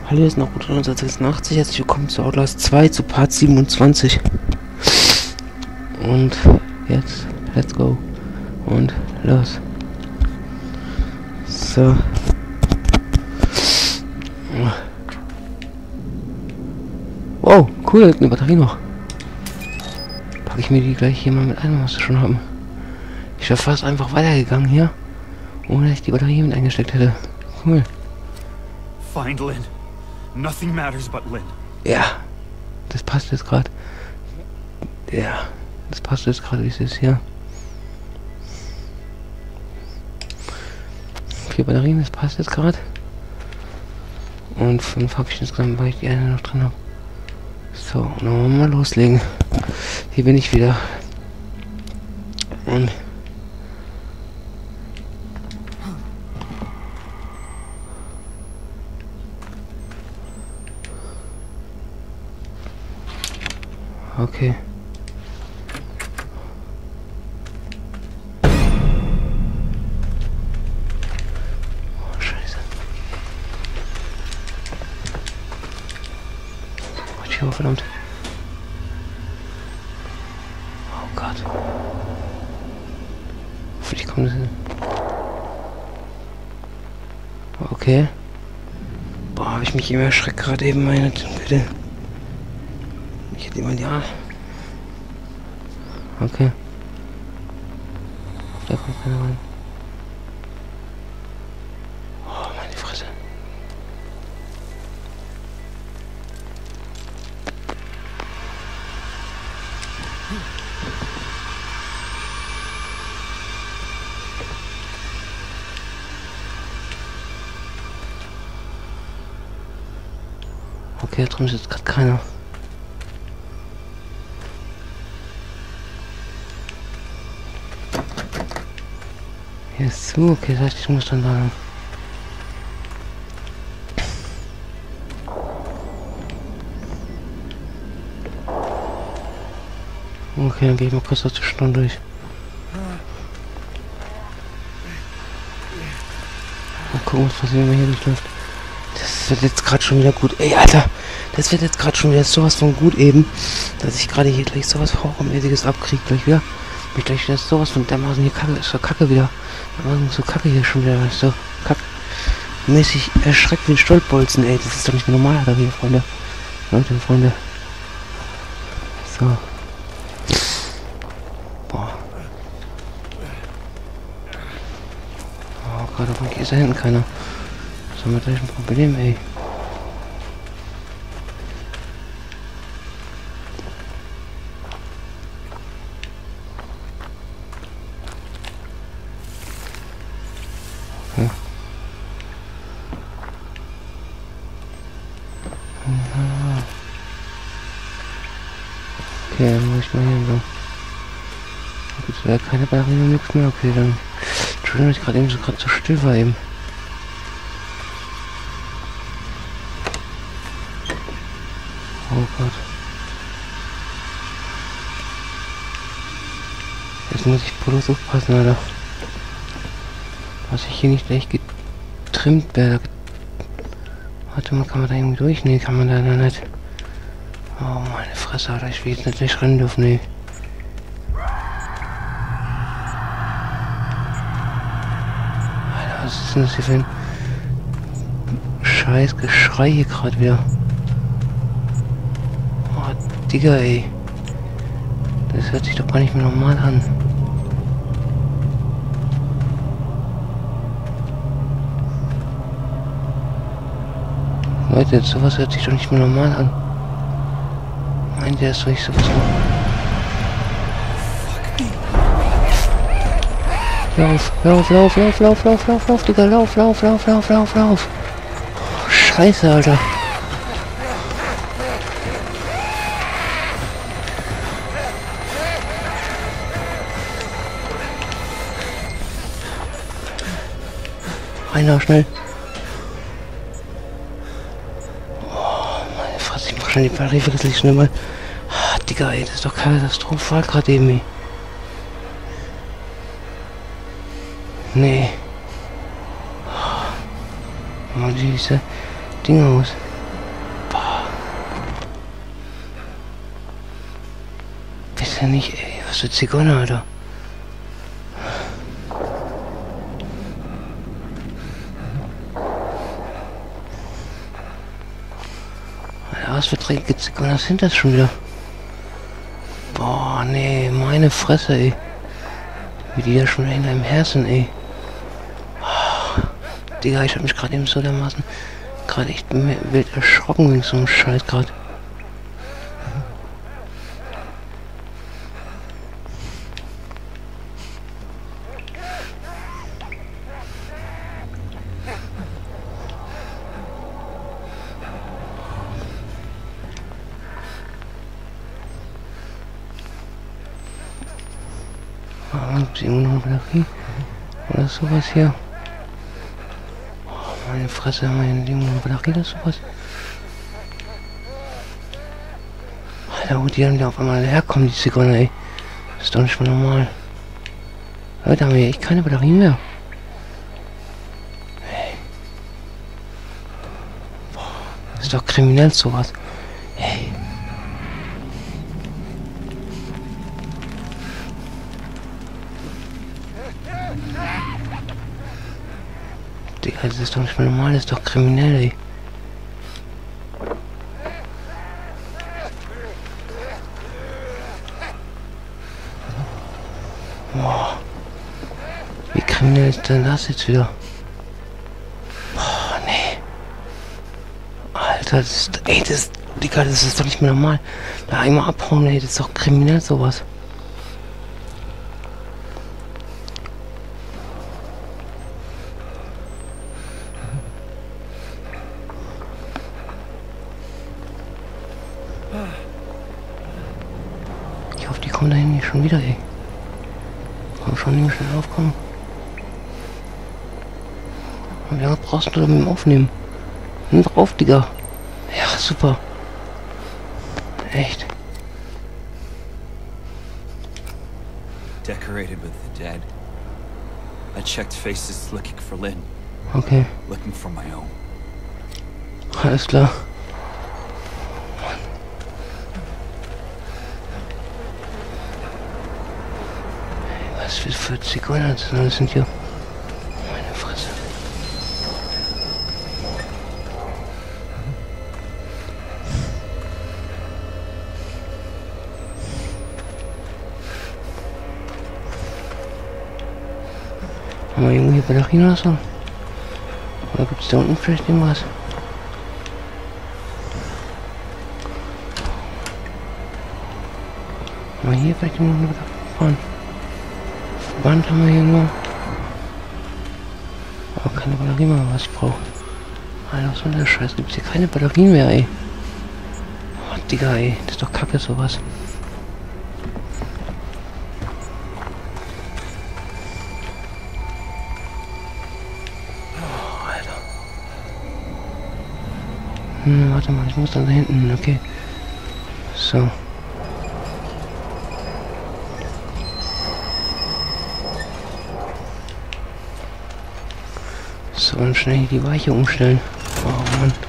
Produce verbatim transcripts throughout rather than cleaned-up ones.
Hallo, hier ist noch Router neunzehnhundertsechsundachtzig. Herzlich willkommen zu Outlast zwei, zu Part siebenundzwanzig. Und jetzt, let's go. Und los. So. Wow, cool, eine Batterie noch. Packe ich mir die gleich hier mal mit ein, was wir schon haben. Ich wäre fast einfach weitergegangen hier, ohne dass ich die Batterie mit eingesteckt hätte. Cool. Find Lynn. Nothing matters but Lynn. Ja, das passt jetzt gerade. Ja, das passt jetzt gerade, wie es ist hier. Vier Batterien, das passt jetzt gerade. Und fünf habe ich insgesamt, weil ich die eine noch drin habe. So, und dann wollen wir mal loslegen. Hier bin ich wieder. Und okay. Oh, Scheiße. Oh, verdammt. Oh Gott. Hoffentlich kommt es hin. Okay. Boah, habe ich mich immer erschreckt gerade eben, meine Güte. Ich hätte immer ja. Okay. Da kommt keiner rein. Oh, meine Fresse. Okay, da drüben ist jetzt gerade keiner. Hier ist zu, okay, das heißt, ich muss dann da lang. Okay, dann gehe ich mal kurz durch die Stunde durch. Mal gucken, was passiert, wenn man hier durchläuft. Das wird jetzt gerade schon wieder gut. Ey, Alter! Das wird jetzt gerade schon wieder sowas von gut eben, dass ich gerade hier gleich sowas Horrormäßiges abkriege. Gleich wieder. Mich gleich wieder sowas von dermaßen hier Kacke. Ist so Kacke wieder. So Kacke hier schon wieder. So kackmäßig erschreckt wie ein Stolpbolzen, ey. Das ist doch nicht mehr normal, da hier, Freunde. Leute, Freunde. So. Boah. Oh Gott, hoffentlich ist da hinten keiner. Das haben wir gleich ein Problem, ey. Okay. Okay, dann muss ich mal hier so. Gut, es wäre keine Batterie mehr, nichts mehr. Okay, dann. Entschuldigung, dass ich gerade eben so gerade so still war eben. Oh Gott. Jetzt muss ich bloß aufpassen, Alter. Was ich hier nicht gleich getrimmt werde. Warte mal, kann man da irgendwie durch? Nee, kann man da nicht. Oh, meine Fresse, Alter. Ich will jetzt nicht gleich rennen dürfen, nee. Alter, was ist denn das hier für ein scheiß Geschrei hier gerade wieder? Oh, Digga, ey. Das hört sich doch gar nicht mehr normal an. Leute, sowas hört sich doch nicht mehr normal an. Meint ihr, ist doch nicht sowas noch? Lauf, lauf, lauf, lauf, lauf, lauf, lauf, lauf, Digga, lauf, lauf, lauf, lauf, lauf, lauf. Oh, Scheiße, Alter. Einer, schnell. Ich mach schon die Batterie wirklich schnell mal. Ah, Digga, ey, das ist doch katastrophal gerade eben, ey. Nee. Oh, mal diese Dinge aus. gibt's ja nicht, ey. Was für Zigeuner, Alter. Alter, was für dreckige Zigeuner sind das schon wieder? Boah, nee, meine Fresse, ey. Wie die da schon wieder hinter dem Herzen, ey. Oh, Digga, ich hab mich gerade eben so dermaßen gerade echt wild erschrocken wegen so einem Scheiß gerade. Gibt's irgendwo noch eine Batterie? Oder sowas hier? Oh, meine Fresse, haben wir hier irgendwo eine Batterie oder sowas? Alter, wo die dann wieder auf einmal herkommen, die Zigeuner, ey. Das ist doch nicht mehr normal. Leute, haben wir hier echt keine Batterie mehr. Hey. Boah, das ist doch kriminell sowas. Hey. Digga, das ist doch nicht mehr normal, das ist doch kriminell, ey. Boah. Wie kriminell ist denn das jetzt wieder? Boah, nee. Alter, das ist, ey, das, Digga, das ist doch nicht mehr normal. Da einmal abhauen, ey, das ist doch kriminell sowas. Ich hoffe, die kommen da hinten nicht schon wieder, ey. Komm schon, nicht schnell aufkommen. Wie lange brauchst du da mit dem Aufnehmen? Nimm drauf, Digga. Ja, super. Echt. Decorated with the dead. I checked faces looking for Lynn. Okay. Looking for my own. Alles klar. Was für, für Zigeuner das sind hier? Meine Fresse. Haben wir irgendwo hier Batterien oder so? Oder gibt es da unten vielleicht irgendwas? Haben wir hier vielleicht irgendwo eine Batterie fahren? Wand haben wir hier nur. Aber keine Batterie mehr, was ich brauche. Alter, was soll der Scheiß? Gibt es hier keine Batterien mehr, ey. Oh, Digga, ey. Das ist doch kacke, sowas. Oh, Alter. Hm, warte mal, ich muss dann da hinten, okay. So. So, dann schnell hier die Weiche umstellen. Oh Mann.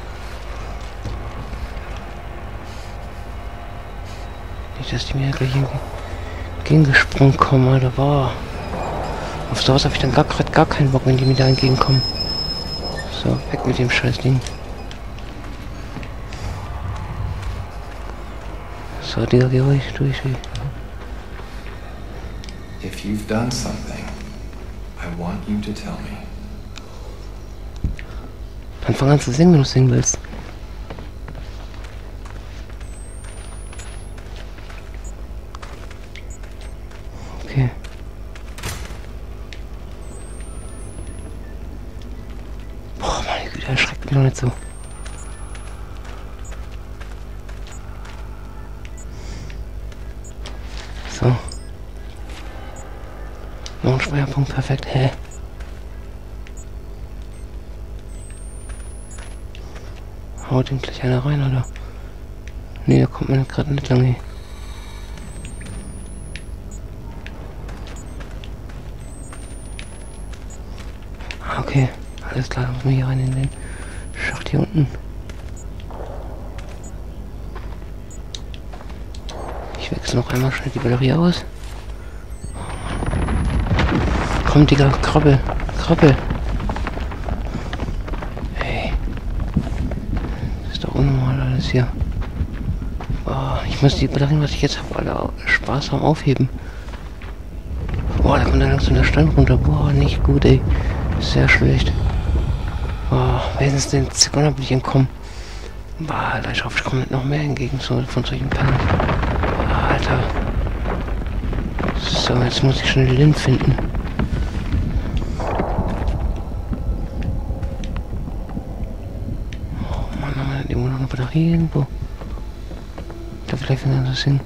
Nicht, dass die mir gleich irgendwie gegengesprungen kommen, Alter. Boah. Auf sowas habe ich dann gar gerade gar keinen Bock, wenn die mir da entgegenkommen. So, weg mit dem Scheißding. So, Digga, geh ruhig durch. If you've done something, I want you to tell me. Dann fang an zu singen, wenn du singen willst. Okay. Boah, meine Güte, erschreckt mich noch nicht so. So. Noch ein Speicherpunkt, perfekt, hä? Haut den gleich einer rein, oder? Nee, da kommt man gerade nicht lange. Okay, alles klar, dann müssen wir hier rein in den Schacht hier unten. Ich wechsle noch einmal schnell die Batterie aus. Komm, Digga, krabbel. Krabbel. Hey. Das ist doch unnormal alles hier. Oh, ich muss die Batterien, was ich jetzt habe, alle sparsam aufheben. Boah, da kommt dann langsam der Stein runter. Boah, nicht gut, ey. Sehr schlecht. Boah, wenigstens den Sekunden bin ich entkommen. Boah, Alter, ich hoffe, ich komme nicht noch mehr entgegen so, von solchen Perlen. Boah, Alter. So, jetzt muss ich schnell Lynn finden. Oh Mann, haben wir denn irgendwo noch eine Batterie irgendwo? Da vielleicht wieder das hin.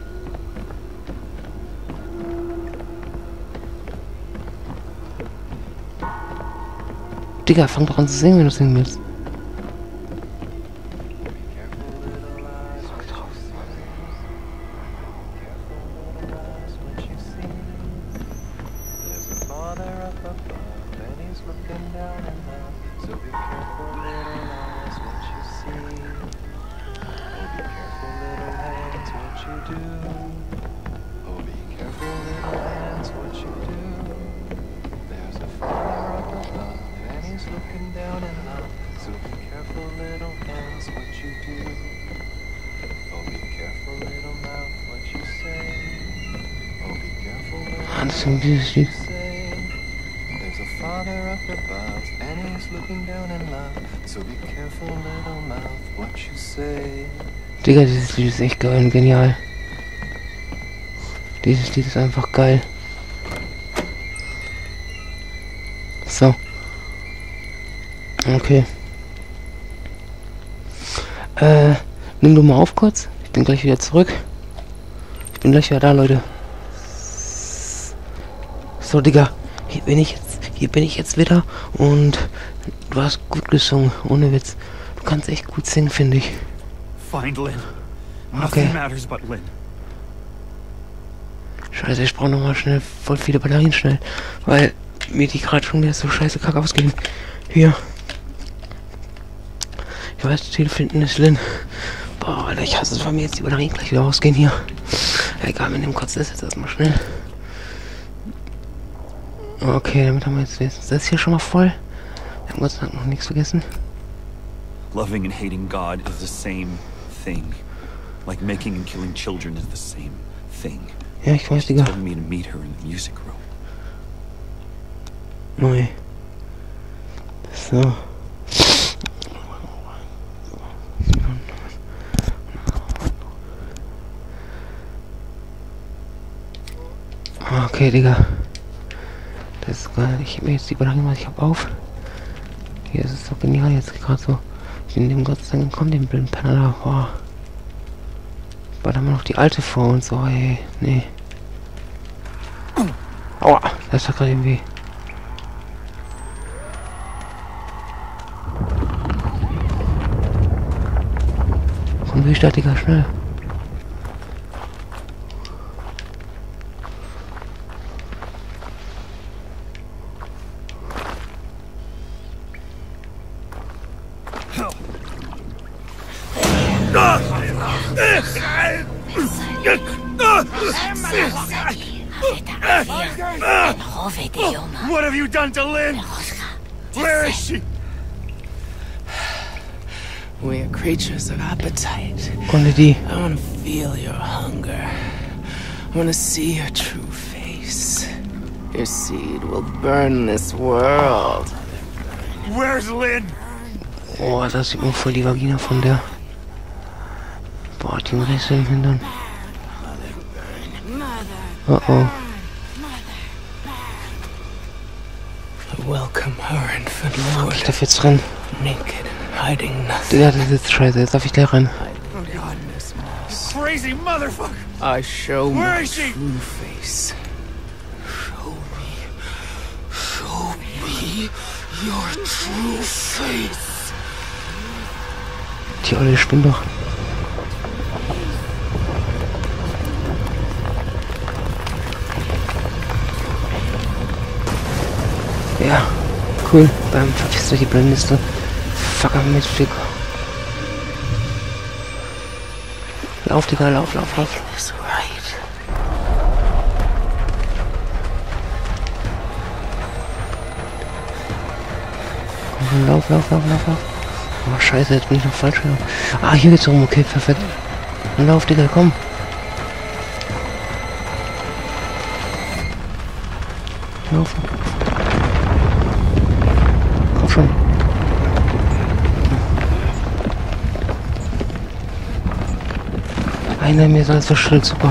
Digga, fang doch an zu singen, wenn du singen willst. Das ist dieses Lied. There's a father up above, and he's looking down in love. So be careful, little mouth, what you say. Digga, dieses Lied ist echt geil und genial. Dieses Lied ist einfach geil. So. Okay. Äh, nimm du mal auf kurz. Ich bin gleich wieder zurück. Ich bin gleich wieder da, Leute. So, Digga, hier bin ich jetzt, hier bin ich jetzt wieder und du hast gut gesungen, ohne Witz. Du kannst echt gut singen, finde ich. Find Lynn. Okay. Nothing matters but Lynn. Scheiße, ich brauche nochmal schnell voll viele Batterien schnell, weil mir die gerade schon wieder so scheiße kacke ausgehen. Hier. Ich weiß, Ziel finden ist Lynn. Boah, Alter, ich hasse es, von mir jetzt die Batterien gleich wieder ausgehen hier. Egal, wir nehmen kurz das jetzt erstmal schnell. Okay, damit haben wir jetzt wenigstens das hier schon mal voll. Wir haben Gott sei Dank noch nichts vergessen. Loving and hating God is the same thing. Like making and killing children is the same thing. Ja, ich weiß, She Digga. told me to meet her in the music room. Neu. So. Okay, Digga. Das ist geil. Ich hebe mir jetzt die Batterien, was ich habe, auf. Hier ist es doch genial jetzt gerade so. Ich bin dem Gott sei Dank gekommen, den blinden Penner da. Boah. War da mal noch die alte vor und so, ey. Nee. Aua, das ist doch gerade irgendwie. Komm durch da, Digga, schnell. What have you done to Lynn? Where is she? We are creatures of appetite. Konnte die. I want to feel your hunger. I want to see your true face. Your seed will burn this world. Where's Lynn? Oh, das sieht man voll die Vagina von der. Boah, die Risse im Hintern. Oh oh. Welcome her, infant Ich lord. darf jetzt rennen. Naked, hiding nothing. Digga, das ist scheiße. Jetzt darf ich gleich rennen. Crazy motherfucker! I show Where my is she? true face. Show me. Show me your true face. Die Olle spinnt doch. Ja, cool. Beim verpisst euch die Blendliste. Fuck, mit Flick. Lauf, Digga, lauf, lauf, lauf. This right. Lauf, lauf, lauf, lauf, lauf. Oh, scheiße, jetzt bin ich noch falsch. Ah, hier geht's rum. Okay, perfekt. Lauf, Digga, komm. Lauf. Komm schon. Einer mir ist alles verschwindet, super.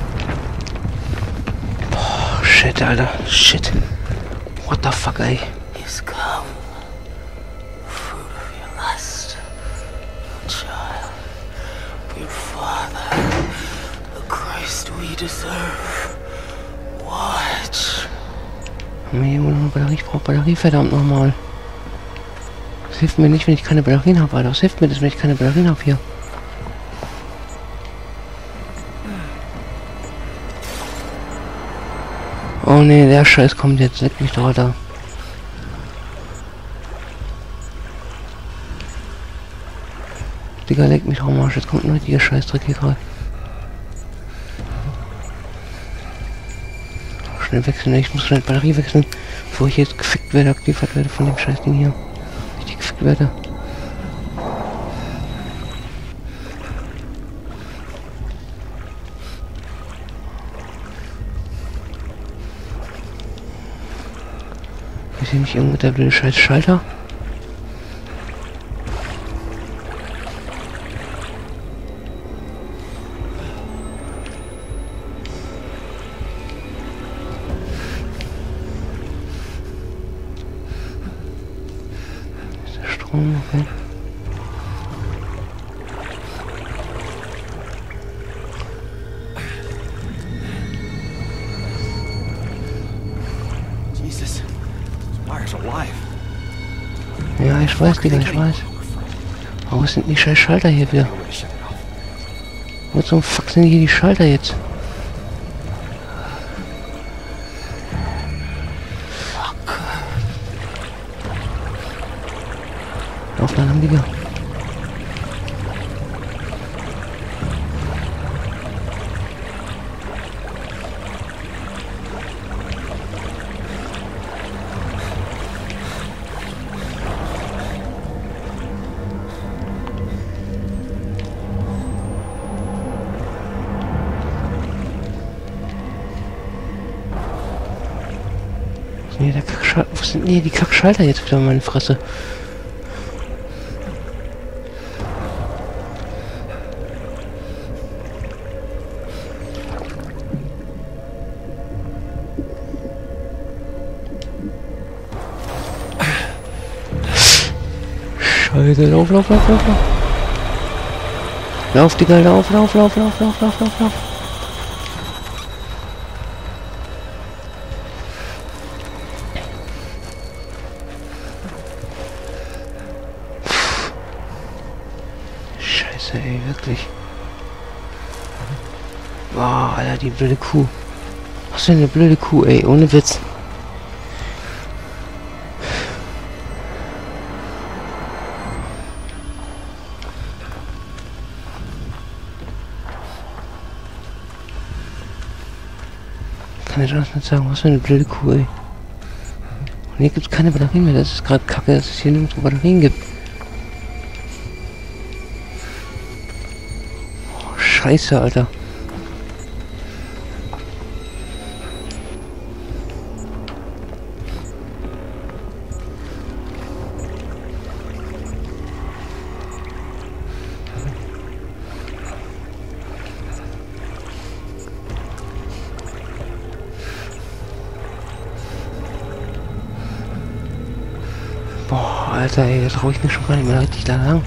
Boah, shit, Alter. Shit. What the fuck, ey. He's come. Fruit of your lust. Child. Your father. The Christ we deserve. Watch. Haben wir hier wohl noch eine Batterie? Ich brauche Batterie, verdammt nochmal. Das hilft mir nicht, wenn ich keine Batterien habe, Alter. Das hilft mir das, wenn ich keine Batterien habe hier. Oh ne, der Scheiß kommt jetzt. Leck mich doch, Alter. Digga, leck mich doch am Arsch. Jetzt kommt ein richtiger Scheißdreck hier gerade. Schnell wechseln. Ich muss schnell Batterie wechseln, bevor ich jetzt gefickt werde, abgeliefert werde von dem Scheißding hier. Ich gefickt werde. Ist hier nicht irgendwo der blöde scheiß Schalter? Ist der Strom, okay. Jesus, this wire's alive. Ja, ich weiß, Digga, ich weiß. Warum sind die scheiß Schalter hier wieder? Wo zum Fuck sind hier die Schalter jetzt? Lauf da lang, Digga. Nee, der Kackschalter. Wo sind nee, die Kackschalter jetzt wieder in meine Fresse? Scheiße, lauf, lauf, lauf, lauf, lauf. Lauf, Digga, lauf, lauf, lauf, lauf, lauf, lauf, lauf, lauf. Scheiße, ey, wirklich. Boah, Alter, die blöde Kuh. Was für eine blöde Kuh, ey, ohne Witz. Kann ich das nicht sagen, was für eine blöde Kuh, ey. Und hier gibt es keine Batterien mehr, das ist gerade kacke, dass es hier nirgendwo Batterien gibt. Oh, Scheiße, Alter. Boah, Alter, ey, da traue ich mich schon gar nicht mehr richtig da lang.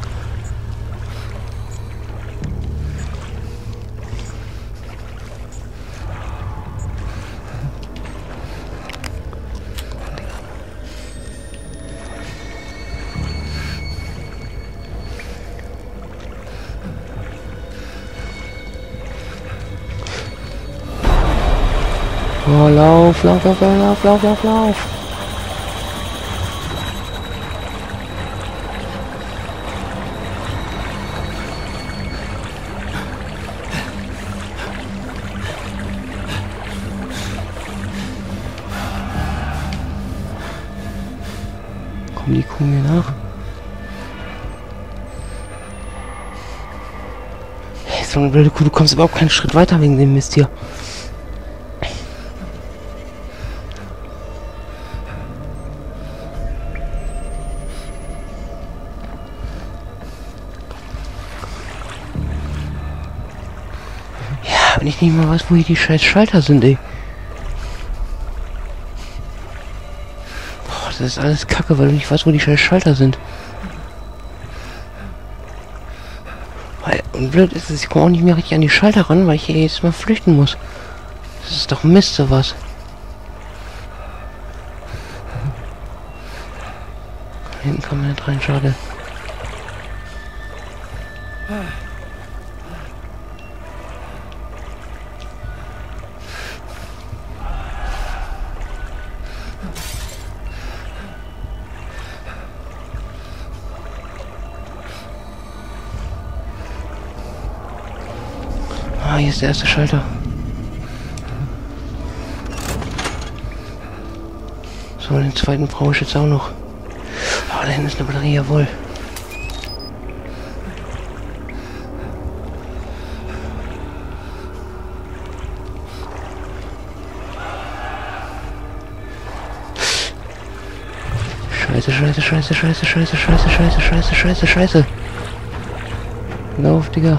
Oh, lauf, lauf, lauf, lauf, lauf, lauf, lauf. Kommen die Kuh mir nach? Hey, so eine blöde Kuh, du kommst überhaupt keinen Schritt weiter wegen dem Mist hier. Ja, wenn ich nicht mal weiß, wo hier die scheiß Schalter sind, ey. Das ist alles Kacke, weil du nicht weißt, wo die scheiß Schalter sind. Weil, und blöd ist es, ich komme auch nicht mehr richtig an die Schalter ran, weil ich hier jetzt mal flüchten muss. Das ist doch Mist, sowas. Hinten kann man nicht rein, schade. Ah, hier ist der erste Schalter. So, den zweiten brauche ich jetzt auch noch. Ah, da hinten ist eine Batterie, jawohl. Scheiße, scheiße, scheiße, scheiße, scheiße, scheiße, scheiße, scheiße, scheiße, scheiße. Lauf, Digga.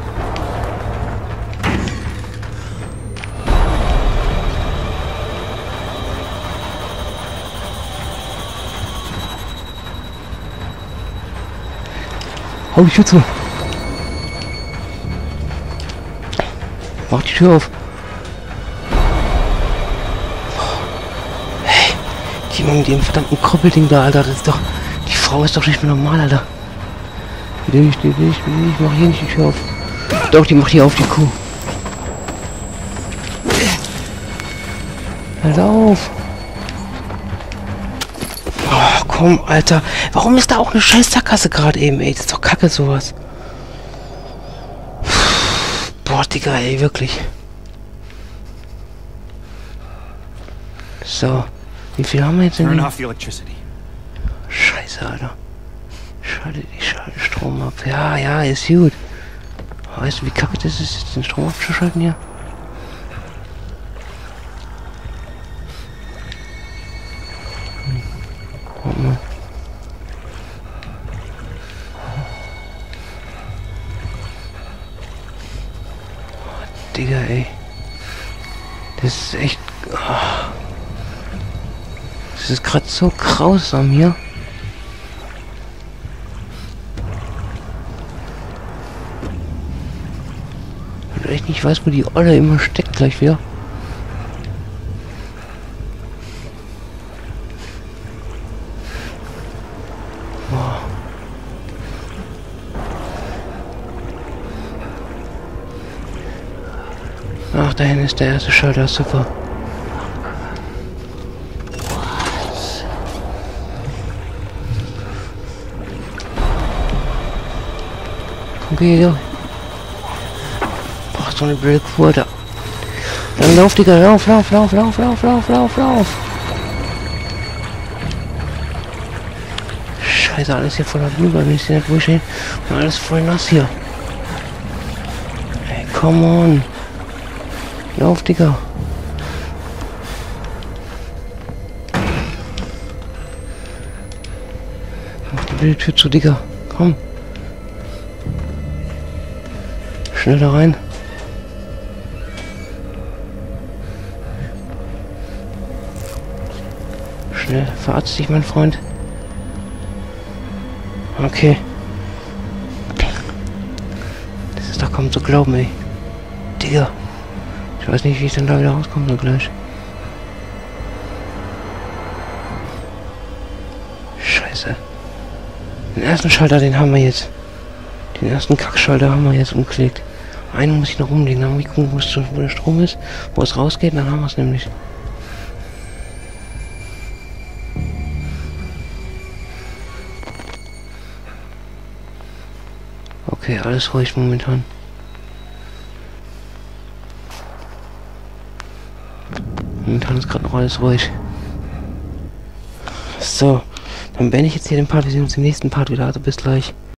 Hau die Tür zu. Mach die Tür auf. Hey, die Mann mit dem verdammten Krüppelding da, Alter. Das ist doch... Die Frau ist doch nicht mehr normal, Alter. Die nicht, die nicht, die nicht. Ich mach hier nicht die Tür auf. Doch, die macht hier auf, die Kuh. Hör auf. Oh, komm, Alter. Warum ist da auch eine scheiß Sackgasse gerade eben, ey? Das ist doch kacke, sowas. Boah, Digga, ey, wirklich. So. Wie viel haben wir jetzt in Turn den... off the electricity. Scheiße, Alter. Schalte die schalte Strom ab. Ja, ja, ist gut. Weißt du, wie kacke das ist, jetzt den Strom abzuschalten hier? Hm. Warte mal. Oh, Digga, ey. Das ist echt... Oh. Das ist gerade so grausam hier. Weil ich echt nicht weiß, wo die Olle immer steckt gleich wieder. Boah. Ach, da hinten ist der erste Schalter, super. Okay, ja. Boah, so eine blöde Kur da. Dann lauf, Digga, lauf, lauf, lauf, lauf, lauf, lauf, lauf, lauf. Scheiße, alles hier voller Blut, wenn ich nicht durchstehen. Und alles voll nass hier. Ey, come on. Lauf, Digga. Mach die blöde Tür zu, Digga. Komm. Schnell da rein. Schnell, verarzt dich, mein Freund. Okay. Das ist doch kaum zu glauben, ey. Digga. Ich weiß nicht, wie ich dann da wieder rauskomme so gleich. Scheiße. Den ersten Schalter, den haben wir jetzt. Den ersten Kackschalter haben wir jetzt umgelegt. Einen muss ich noch umlegen, dann muss ich gucken, wo der Strom ist, wo es rausgeht, dann haben wir es nämlich. Okay, alles ruhig momentan. Momentan ist gerade noch alles ruhig. So, Dann beende ich jetzt hier den Part. Wir sehen uns im nächsten Part wieder. Also bis gleich.